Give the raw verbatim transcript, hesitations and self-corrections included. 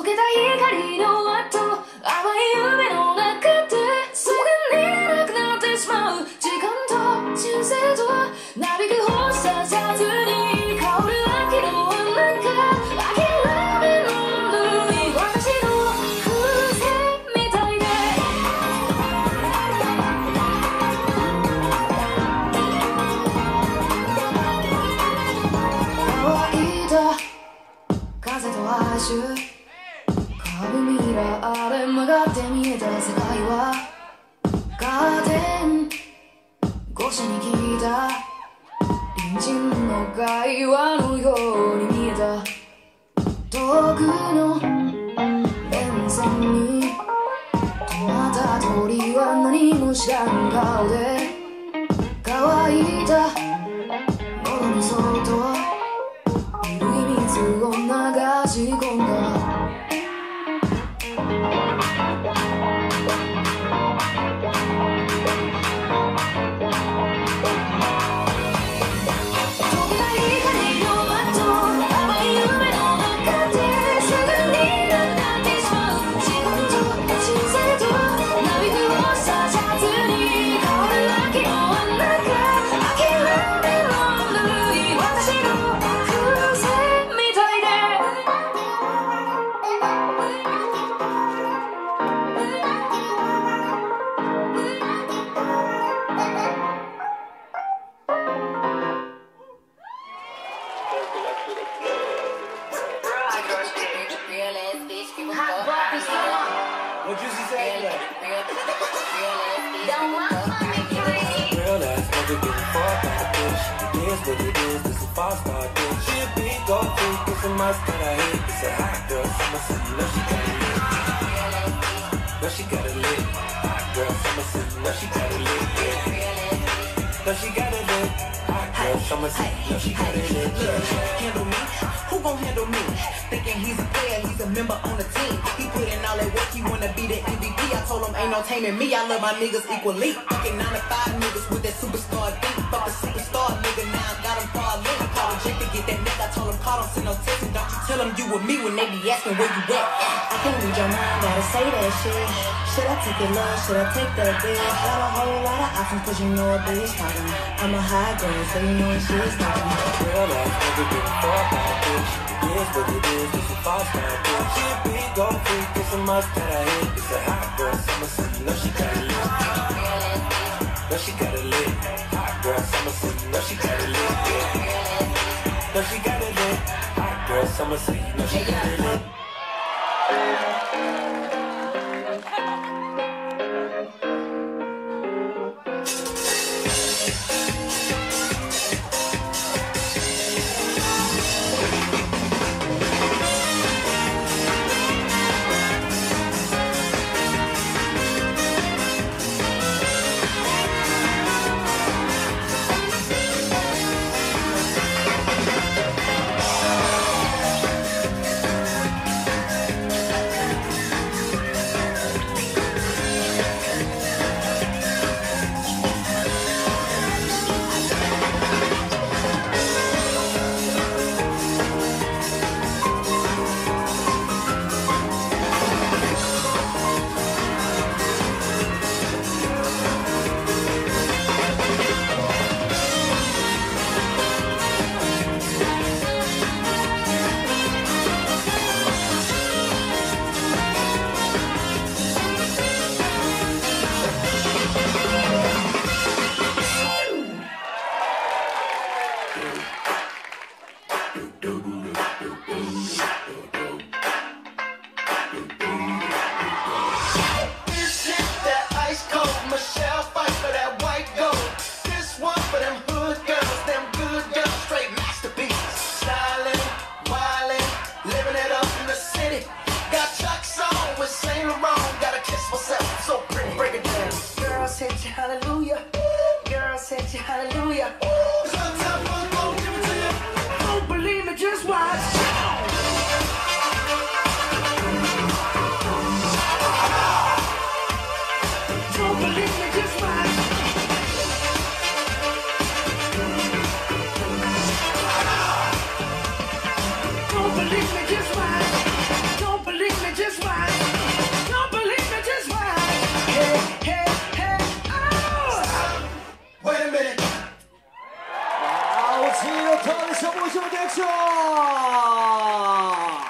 けた光の後、淡い夢の中ですぐになくなってしまう時間と人生となびく星ささずに香る秋のなんか諦めのぬい私の風船みたいで乾いた風と哀愁カブミラーで曲がって見えた世界はカーテン越しに聞いた隣人の会話のように見えた遠くの連線に止まった鳥は何も知らん顔で乾いた喉にそっとゆるい水を流し込んだ Me, I love my niggas equally. Fucking nine to five niggas with that superstar deep. Fuck the superstar nigga, now I got him far lit. I called a chick to get that nigga. I told him call him, send no text. And don't you tell him you with me when they be asking where you at. I can't read your mind, gotta say that shit. Should I take your love? Should I take that bitch? Got a whole lot of options, cause you know a bitch talking. I'm a high girl, so you know shit's talking. Real ass nigga getting fucked by a bitch. It is what it is, this a false star bitch. She a big gold freak, it's a must that I hit. It's a hot girl summer, so you know she got it lit. Know she got it lit. Hot girl summer, so you know she got it lit. Yeah. Know she got it lit. Hot girl summer, so you know she got it lit. Hallelujah, girl, said you hallelujah. Don't believe me, just watch. Don't believe me, just watch. Don't believe me, just watch. Don't believe me. ジーロットでした。もう一度リアクション。